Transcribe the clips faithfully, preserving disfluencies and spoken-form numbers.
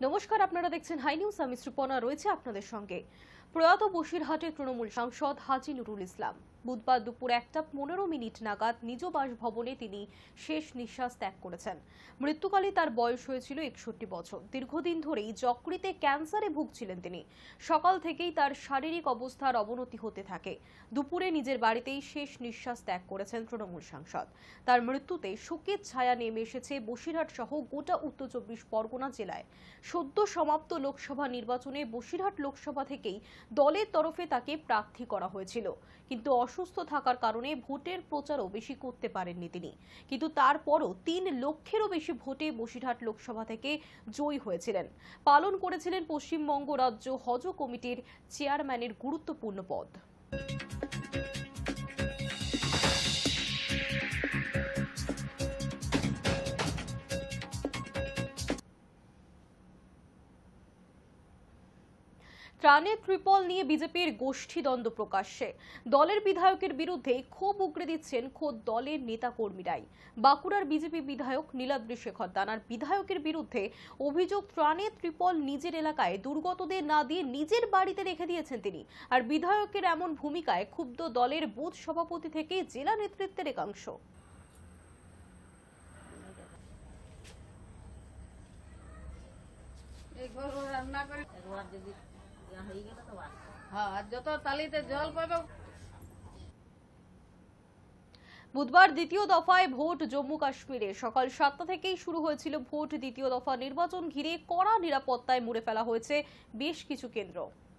নমস্কার, আপনারা দেখছেন হাই নিউজ। আমি শ্রীপনা রয়েছে আপনাদের সঙ্গে। প্রয়াত বসিরহাটের তৃণমূল সাংসদ হাজী নুরুল ইসলাম বুধবার দুপুর একটা পনেরো মিনিট নাগাদ নিজ বাসভবনে তিনি শেষ নিঃশ্বাস ত্যাগ করেছেন। মৃত্যুকালে তার বয়স হয়েছিল একষট্টি বছর। দীর্ঘদিন ধরেই যকৃতে ক্যান্সারে ভুগছিলেন তিনি। সকাল থেকেই তার শারীরিক অবস্থার অবনতি হতে থাকে। দুপুরে নিজের বাড়িতেই শেষ নিঃশ্বাস ত্যাগ করেছেন তৃণমূল সাংসদ। তার মৃত্যুতে শোকের ছায়া নেমে এসেছে বসিরহাট সহ গোটা উত্তর চব্বিশ পরগনা জেলায়। সদ্য সমাপ্ত লোকসভা নির্বাচনে বসিরহাট লোকসভা থেকেই দলের তরফে তাকে প্রার্থী করা হয়েছিল, কিন্তু অসুস্থ থাকার কারণে ভোটের প্রচারও বেশি করতে পারেননি তিনি। কিন্তু তারপরও তিন লক্ষেরও বেশি ভোটে বসিরহাট লোকসভা থেকে জয়ী হয়েছিলেন। পালন করেছিলেন পশ্চিমবঙ্গ রাজ্য হজ কমিটির চেয়ারম্যানের গুরুত্বপূর্ণ পদ। ত্রাণের ত্রিপল নিয়ে বিজেপির গোষ্ঠীদ্বন্দ্ব প্রকাশ্যে। দলের বিধায়কের বিরুদ্ধে ক্ষোভ উগরে দিচ্ছেন খোদ দলের নেতাকর্মীরাই। বাঁকুড়ার বিজেপি বিধায়ক নীলাদ্রি শেখর দানার বিধায়কের বিরুদ্ধে অভিযোগ, ত্রাণের ত্রিপল নিজের এলাকায় দুর্গতদের না দিয়ে নিজের বাড়িতে রেখে দিয়েছেন তিনি। আর বিধায়কের এমন ভূমিকায় ক্ষুব্ধ দলের বুথ সভাপতি থেকে জেলা নেতৃত্বের একাংশ। বুধবার দ্বিতীয় দফায় ভোট জম্মু কাশ্মীরে সকাল সাতটা থেকেই শুরু হয়েছিল ভোট। দ্বিতীয় দফা নির্বাচন ঘিরে কড়া নিরাপত্তায় মুড়ে ফেলা হয়েছে বেশ কিছু কেন্দ্র।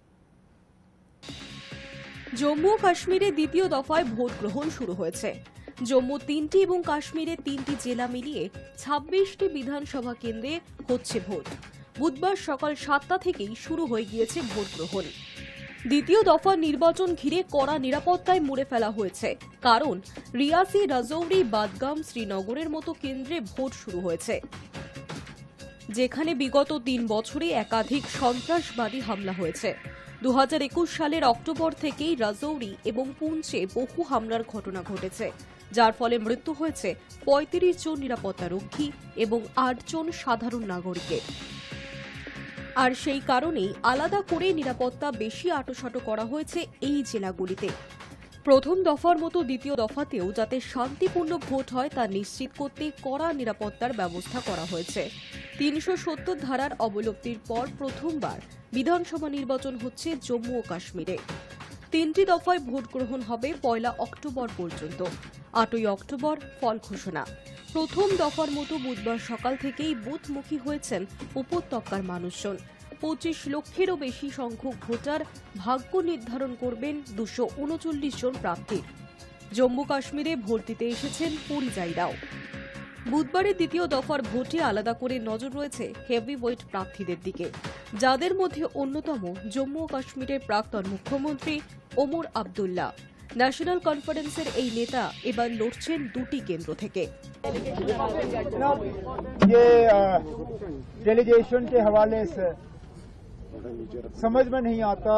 জম্মু কাশ্মীরে দ্বিতীয় দফায় ভোট গ্রহণ শুরু হয়েছে। জম্মু তিনটি এবং কাশ্মীরের তিনটি জেলা মিলিয়ে ছাব্বিশটি বিধানসভা কেন্দ্রে হচ্ছে ভোট। বুধবার সকাল সাতটা থেকেই শুরু হয়ে গিয়েছে ভোট গ্রহণ। দ্বিতীয় দফার নির্বাচন ঘিরে কড়া নিরাপত্তায় মুড়ে ফেলা হয়েছে, কারণ রিয়াসি, রাজৌরি, বাদগাম, শ্রীনগরের মতো কেন্দ্রে ভোট শুরু হয়েছে, যেখানে বিগত তিন বছরে একাধিক সন্ত্রাসবাদী হামলা হয়েছে। দু হাজার একুশ সালের অক্টোবর থেকেই রাজৌরি এবং পুঞ্চে বহু হামলার ঘটনা ঘটেছে, যার ফলে মৃত্যু হয়েছে পঁয়ত্রিশ জন নিরাপত্তারক্ষী এবং আট জন সাধারণ নাগরিকের। আর সেই কারণেই আলাদা করে নিরাপত্তা বেশি আঁটোসাঁটো করা হয়েছে এই জেলাগুলিতে। প্রথম দফার মতো দ্বিতীয় দফাতেও যাতে শান্তিপূর্ণ ভোট হয় তা নিশ্চিত করতে কড়া নিরাপত্তার ব্যবস্থা করা হয়েছে। তিনশো সত্তর ধারার অবলুপ্তির পর প্রথমবার বিধানসভা নির্বাচন হচ্ছে জম্মু ও কাশ্মীরে। তিনটি দফায় ভোট গ্রহণ হবে পয়লা অক্টোবর পর্যন্ত। আটই অক্টোবর ফল ঘোষণা। প্রথম দফার মতো বুধবার সকাল থেকেই বুথমুখী হয়েছেন উপত্যকার মানুষজন। পঁচিশ লক্ষেরও বেশি সংখ্যক ভোটার ভাগ্য নির্ধারণ করবেন দুশো উনচল্লিশ জন প্রার্থীর। জম্মু কাশ্মীরে ভোট দিতে এসেছেন পরিযায়ীরাও। বুধবারের দ্বিতীয় দফার ভোটে আলাদা করে নজর রয়েছে হেভি ওয়েট প্রার্থীদের দিকে, যাদের মধ্যে অন্যতম জম্মু ও কাশ্মীরের প্রাক্তন মুখ্যমন্ত্রী ওমর আবদুল্লাহ। ন্যাশনাল কনফারেন্সের এই নেতা এবার লড়ছেন দুটি কেন্দ্র থেকে। डेलीगेशन के हवाले से समझ में नहीं आता,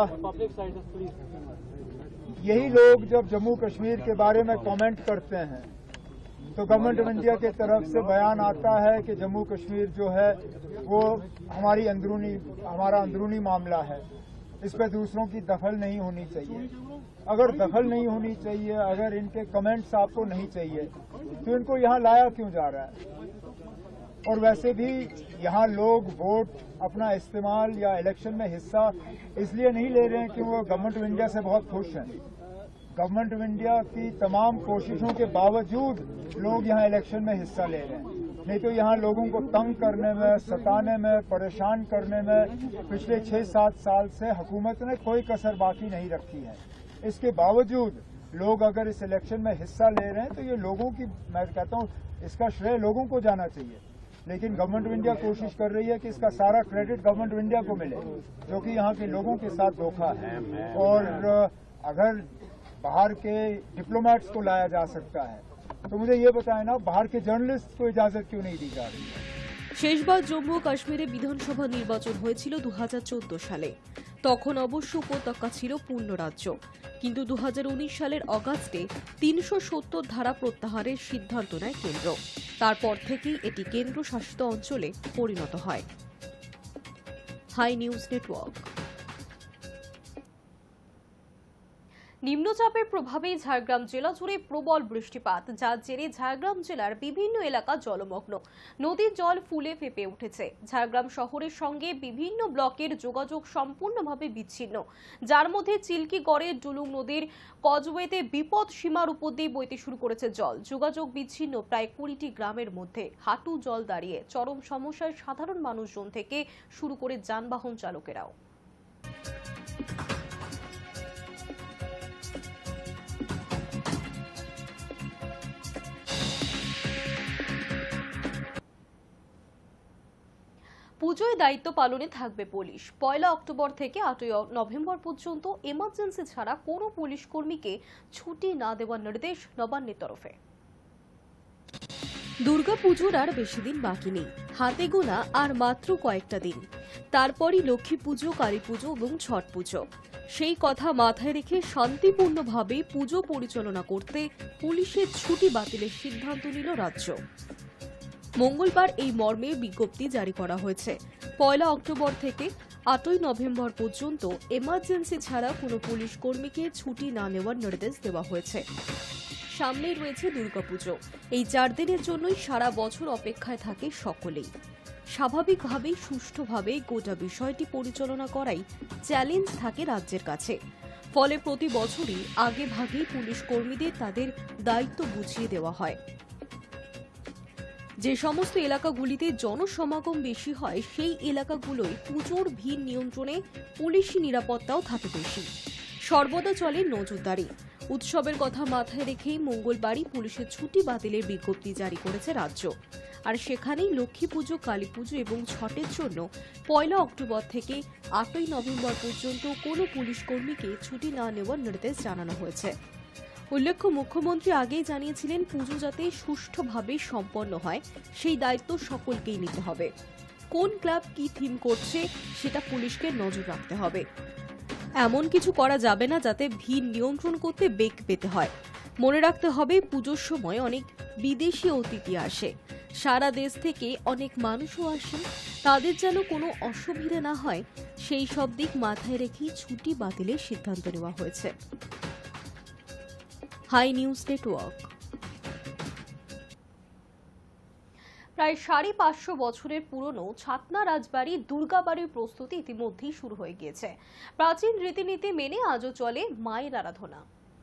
यही लोग जब जम्मू कश्मीर के बारे में कमेंट करते हैं तो गवर्नमेंट ऑफ इंडिया की तरफ से बयान आता है कि जम्मू कश्मीर जो है वो हमारी अंदरूनी हमारा अंदरूनी मामला है, इस पर दूसरों की दखल नहीं होनी चाहिए। अगर दखल नहीं होनी चाहिए, अगर इनके कमेंट्स आपको नहीं चाहिए, तो इनको यहाँ लाया क्यों जा रहा है? और वैसे भी यहाँ लोग वोट अपना इस्तेमाल या इलेक्शन में हिस्सा इसलिए नहीं ले रहे हैं कि वो गवर्नमेंट ऑफ इंडिया से बहुत खुश हैं। गवर्नमेंट ऑफ इंडिया की तमाम कोशिशों के बावजूद लोग यहाँ इलेक्शन में हिस्सा ले रहे हैं, नहीं तो यहाँ लोगों को तंग करने में, सताने में, परेशान करने में पिछले छह सात साल से हुकूमत ने कोई कसर बाकी नहीं रखी है। इसके बावजूद लोग अगर इस इलेक्शन में हिस्सा ले रहे हैं तो ये लोगों की, मैं कहता हूँ इसका श्रेय लोगों को जाना चाहिए, लेकिन गवर्नमेंट ऑफ इंडिया कोशिश कर रही है कि इसका सारा क्रेडिट गवर्नमेंट ऑफ इंडिया को मिले, जो कि यहाँ के लोगों के साथ धोखा है। और अगर बाहर के डिप्लोमेट्स को लाया जा सकता है तो मुझे ये बताएं ना, बाहर के जर्नलिस्ट को इजाजत क्यों नहीं दी जा रही है? শেষবার জম্মু ও কাশ্মীরে বিধানসভা নির্বাচন হয়েছিল দু হাজার চোদ্দ সালে। তখন অবশ্য উপত্যকা ছিল পূর্ণ রাজ্য, কিন্তু দু হাজার উনিশ সালের অগাস্টে তিনশো সত্তর ধারা প্রত্যাহারের সিদ্ধান্ত নেয় কেন্দ্র। তারপর থেকেই এটি কেন্দ্রশাসিত অঞ্চলে পরিণত হয়। Hi news network. নিম্নচাপের প্রভাবে ঝাড়গ্রাম জেলা জুড়ে প্রবল বৃষ্টিপাত, যার জেরে ঝাড়গ্রাম জেলার বিভিন্ন এলাকা জলমগ্ন। নদীর জল ফুলে ফেঁপে উঠেছে। ঝাড়গ্রাম শহরের সঙ্গে বিভিন্ন ব্লকের যোগাযোগ সম্পূর্ণভাবে বিচ্ছিন্ন, যার মধ্যে চিল্কিগড়ের ডুলুং নদীর কজওয়েতে বিপদ সীমার উপর দিয়ে বইতে শুরু করেছে জল। যোগাযোগ বিচ্ছিন্ন প্রায় কুড়িটি গ্রামের মধ্যে হাঁটু জল দাঁড়িয়ে চরম সমস্যায় সাধারণ মানুষজন থেকে শুরু করে যানবাহন চালকেরাও। পুজোয় দায়িত্ব পালনে থাকবে পুলিশ। পয়লা অক্টোবর থেকে আটই নভেম্বর পর্যন্ত এমার্জেন্সি ছাড়া কোনো পুলিশ কর্মীকে ছুটি না দেওয়ার নির্দেশ নবান্নের তরফে। দুর্গাপুজোর আর বেশি দিন বাকি নেই, হাতে গোনা আর মাত্র কয়েকটা দিন। তারপরই লক্ষ্মী পুজো, কালী পুজো এবং ছট পুজো। সেই কথা মাথায় রেখে শান্তিপূর্ণভাবে পুজো পরিচালনা করতে পুলিশের ছুটি বাতিলের সিদ্ধান্ত নিল রাজ্য। মঙ্গলবার এই মর্মে বিজ্ঞপ্তি জারি করা হয়েছে। পয়লা অক্টোবর থেকে আটই নভেম্বর পর্যন্ত এমার্জেন্সি ছাড়া কোনো পুলিশ কর্মীকে ছুটি না নেওয়ার নির্দেশ দেওয়া হয়েছে। সামনেই রয়েছে দুর্গাপুজো। এই চার দিনের জন্যই সারা বছর অপেক্ষায় থাকে সকলেই। স্বাভাবিকভাবেই সুষ্ঠুভাবে গোটা বিষয়টি পরিচালনা করাই চ্যালেঞ্জ থাকে রাজ্যের কাছে। ফলে প্রতি বছরই আগে ভাগেই পুলিশ কর্মীদের তাদের দায়িত্ব বুঝিয়ে দেওয়া হয়। যে সমস্ত এলাকাগুলিতে জনসমাগম বেশি হয় সেই এলাকাগুলোয় পুজোর ভিড় নিয়ন্ত্রণে পুলিশি নিরাপত্তাও থাকে বেশি। সর্বদা চলে নজরদারি। উৎসবের কথা মাথায় রেখেই মঙ্গলবারই পুলিশের ছুটি বাতিলের বিজ্ঞপ্তি জারি করেছে রাজ্য। আর সেখানেই লক্ষ্মী পুজো, কালী পুজো এবং ছটের জন্য পয়লা অক্টোবর থেকে আটই নভেম্বর পর্যন্ত কোনো পুলিশ কর্মীকে ছুটি না নেওয়ার নির্দেশ জানানো হয়েছে। উল্লেখ্য, মুখ্যমন্ত্রী আগেই জানিয়েছিলেন পুজো যাতে সুষ্ঠুভাবে সম্পন্ন হয় সেই দায়িত্ব সকলকেই নিতে হবে। কোন ক্লাব কি থিম করছে সেটা পুলিশকে নজর রাখতে হবে। এমন কিছু করা যাবে না যাতে ভিড় নিয়ন্ত্রণ করতে বেগ পেতে হয়। মনে রাখতে হবে পুজোর সময় অনেক বিদেশি অতিথি আসে, সারা দেশ থেকে অনেক মানুষও আসেন। তাদের যেন কোনো অসুবিধা না হয় সেই সব দিক মাথায় রেখেই ছুটি বাতিলের সিদ্ধান্ত নেওয়া হয়েছে। Hi news network. প্রায় সাড়ে পাঁচশো বছরের পুরনো ছাতনা রাজবাড়ি দুর্গাবাড়ির প্রস্তুতি ইতিমধ্যেই শুরু হয়ে গিয়েছে। প্রাচীন রীতিনীতি মেনে আজও চলে মায়ের আরাধনা।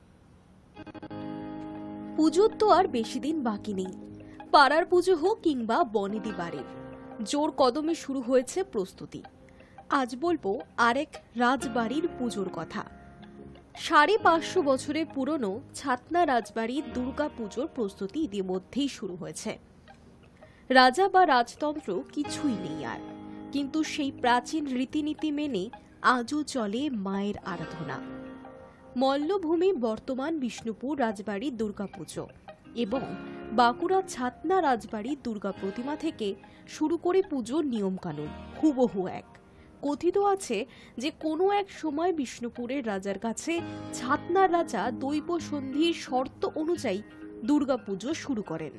পুজোর তো আর বেশি দিন বাকি নেই। পাড়ার পুজো হোক কিংবা বনেদি বাড়ির, জোর কদমে শুরু হয়েছে প্রস্তুতি। আজ বলবো আরেক রাজবাড়ির পুজোর কথা। সাড়ে পাঁচশো বছরের পুরনো ছাতনা রাজবাড়ির দুর্গা পুজোর প্রস্তুতি ইতিমধ্যেই শুরু হয়েছে। রাজা বা রাজতন্ত্র কিছুই নেই আর, কিন্তু সেই প্রাচীন রীতিনীতি মেনে আজও চলে মায়ের আরাধনা। মল্লভূমি বর্তমান বিষ্ণুপুর রাজবাড়ির দুর্গাপুজো এবং বাঁকুড়া ছাতনা রাজবাড়ির দুর্গা প্রতিমা থেকে শুরু করে পুজোর নিয়মকানুন হুবহু এক। কথিত আছে যে কোনো এক সময় বিষ্ণুপুরের রাজার কাছে ছাতনার রাজা দৈব সন্ধির শর্ত অনুযায়ী দুর্গাপুজো শুরু করেন।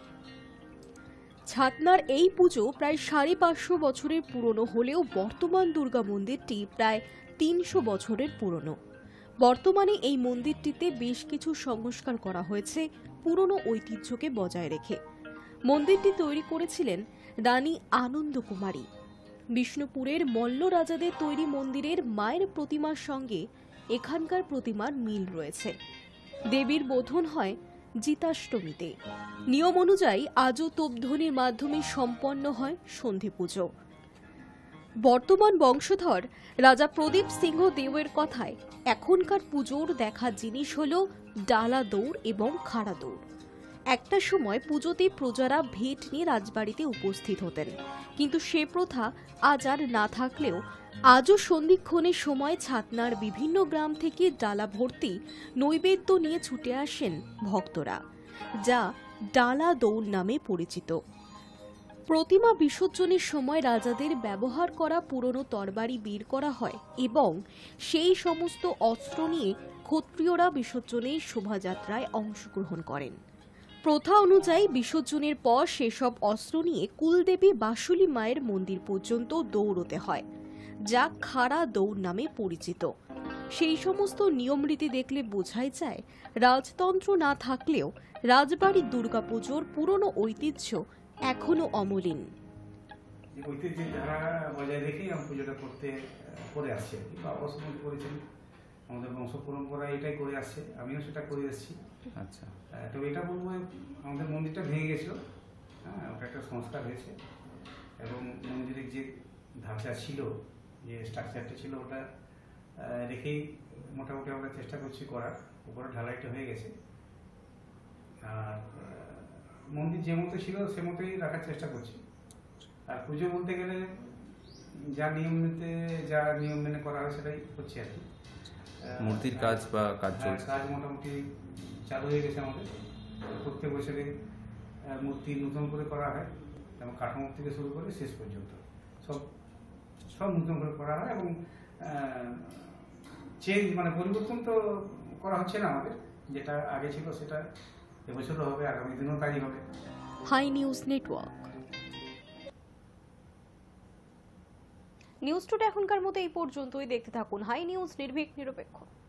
ছাতনার এই পুজো প্রায় সাড়ে পাঁচশো বছরের পুরনো হলেও বর্তমান দুর্গা মন্দিরটি প্রায় তিনশো বছরের পুরনো। বর্তমানে এই মন্দিরটিতে বেশ কিছু সংস্কার করা হয়েছে পুরনো ঐতিহ্যকে বজায় রেখে। মন্দিরটি তৈরি করেছিলেন রানী আনন্দ কুমারী। বিষ্ণুপুরের মল্ল রাজাদের তৈরি মন্দিরের মায়ের প্রতিমার সঙ্গে এখানকার প্রতিমার মিল রয়েছে। দেবীর বোধন হয় জিতাষ্টমীতে। নিয়ম অনুযায়ী আজও তোপধ্বনির মাধ্যমে সম্পন্ন হয় সন্ধি পুজো। বর্তমান বংশধর রাজা প্রদীপ সিংহ দেওয়ের কথায় এখনকার পুজোর দেখা জিনিস হল ডালা দৌড় এবং খাড়া দৌড়। একটা সময় পুজোতে প্রজারা ভেট নিয়ে রাজবাড়িতে উপস্থিত হতেন, কিন্তু সে প্রথা আজ আর না থাকলেও আজও সন্ধিক্ষণের সময় ছাতনার বিভিন্ন গ্রাম থেকে ডালা ভর্তি নৈবেদ্য নিয়ে ছুটে আসেন ভক্তরা, যা ডালা দৌড় নামে পরিচিত। প্রতিমা বিসর্জনের সময় রাজাদের ব্যবহার করা পুরনো তরবারি বের করা হয় এবং সেই সমস্ত অস্ত্র নিয়ে ক্ষত্রিয়রা বিসর্জনের শোভাযাত্রায় অংশগ্রহণ করেন। প্রথা অনুযায়ী বিসর্জনের পর সেসব অস্ত্র নিয়ে কুলদেবী বাসুলী মায়ের মন্দির পর্যন্ত দৌড়তে হয়। যা খাড়া দৌড় নামে পরিচিত। সেই সমস্ত নিয়মরীতি দেখলে বোঝাই যায় রাজতন্ত্র না থাকলেও রাজবাড়ির দুর্গাপুজোর পুরনো ঐতিহ্য এখনো অমলিন। ঐতিহ্যের ধারা বজায় রেখেই আমি পুজোটা করতে করে আসছি আর কি। বাবা সময় করেছেন, আমাদের বংশ পরম্পরা এটাই করে আসছে, আমিও সেটা করে এসেছি। আচ্ছা, তবে এটা বলবো, আমাদের মন্দিরটা ভেঙে গেছিল, হ্যাঁ, ওটা একটা সংস্কার হয়েছে এবং মন্দিরের যে ঢাঁচা ছিল, যে স্ট্রাকচারটা ছিল, ওটা রেখেই মোটামুটি আমরা চেষ্টা করছি করার। উপরে ঢালাইটা হয়ে গেছে, আর মন্দির যে মতো ছিল সে মতোই রাখার চেষ্টা করছি। আর পুজো বলতে গেলে যা নিয়ম মেনে যা নিয়ম মেনে করা হয় সেটাই হচ্ছে আর কি। মূর্তির কাজ বা কাজ চলছে, কাজ মোটামুটি চালু হয়ে গেছে আমাদের। প্রত্যেক বছরে মূর্তি নতুন করে করা হয় এবং কাঠামো থেকে শুরু করে শেষ পর্যন্ত সব সব নতুন করে করা হয় এবং চেঞ্জ মানে পরিবর্তন তো করা হচ্ছে না আমাদের, যেটা আগে ছিল সেটা এবছরও হবে, আগামী দিনও তাই হবে। Hi news network. News today এখনকার মতো এই পর্যন্তই। দেখতে থাকুন হাই নিউজ, নির্ভীক নিরপেক্ষ।